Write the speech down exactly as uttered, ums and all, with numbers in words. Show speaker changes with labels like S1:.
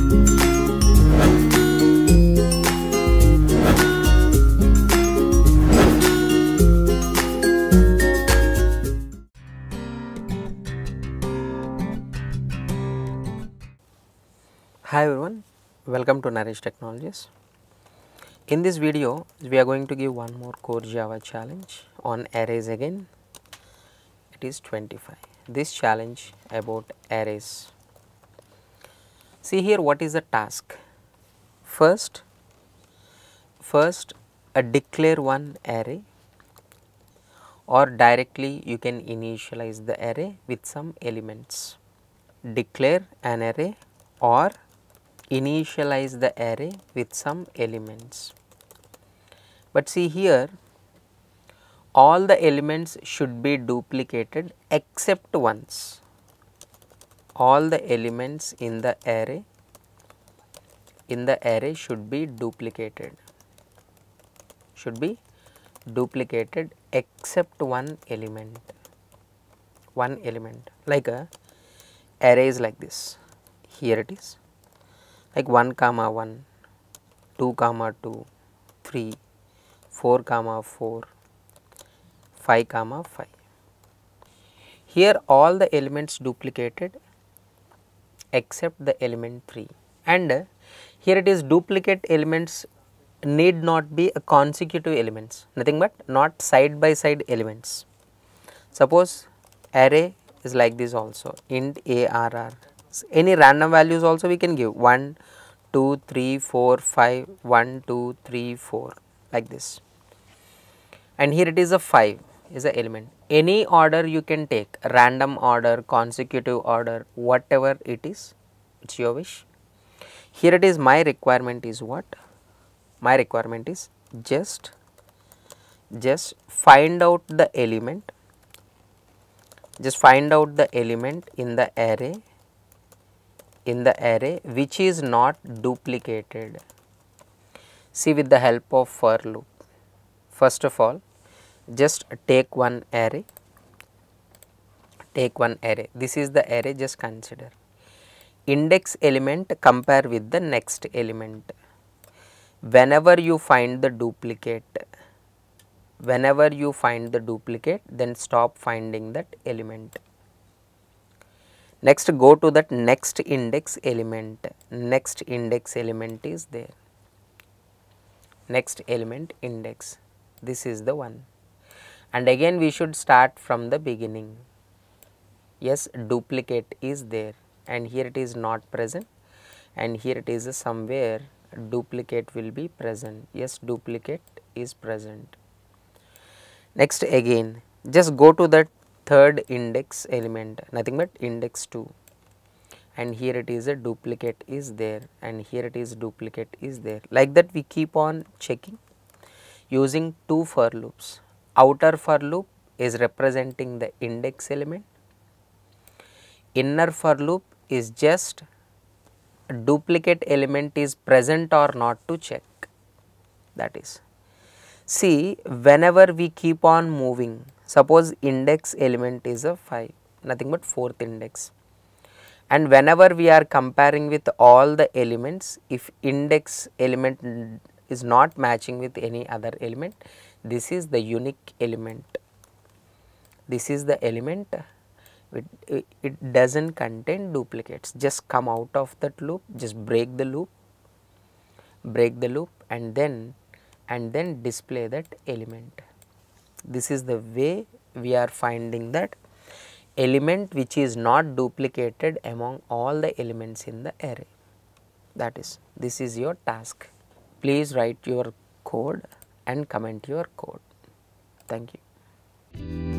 S1: Hi everyone, welcome to Naresh Technologies. In this video, we are going to give one more core Java challenge on arrays again. It is twenty-five. This challenge about arrays. See here what is the task. First, first uh, declare one array, or directly you can initialize the array with some elements. Declare an array or initialize the array with some elements. But see here, all the elements should be duplicated except once. All the elements in the array in the array should be duplicated. Should be duplicated except one element. One element. Like a array is like this. Here it is. Like one comma one, two comma two, three, four comma four, five comma five. Here all the elements duplicated except the element three, and here it is duplicate elements need not be a consecutive elements, nothing but not side by side elements. Suppose array is like this also, int arr. Any random values also we can give one, two, three, four, five, one, two, three, four, like this. And here it is a five is a element. Any order you can take, random order, consecutive order, whatever it is, it's your wish. Here it is, my requirement is what? My requirement is just, just find out the element, just find out the element in the array in the array which is not duplicated. See with the help of for loop. First of all, just take one array, take one array. This is the array, just consider. Index element compare with the next element. Whenever you find the duplicate, whenever you find the duplicate, then stop finding that element. Next, go to that next index element. Next index element is there. Next element index. This is the one. And again we should start from the beginning. Yes, duplicate is there, and here it is not present, and here it is somewhere duplicate will be present. Yes, duplicate is present. Next again, just go to that third index element, nothing but index two, and here it is a duplicate is there, and here it is duplicate is there. Like that we keep on checking using two for loops. Outer for loop is representing the index element, inner for loop is just duplicate element is present or not to check. That is, see, whenever we keep on moving, suppose index element is a five, nothing but fourth index, and whenever we are comparing with all the elements, if index element is not matching with any other element, this is the unique element. This is the element. It, it, it doesn't contain duplicates. Just come out of that loop, just break the loop, break the loop, and then and then display that element. This is the way we are finding that element which is not duplicated among all the elements in the array. That is, this is your task. Please write your code and comment your code. Thank you.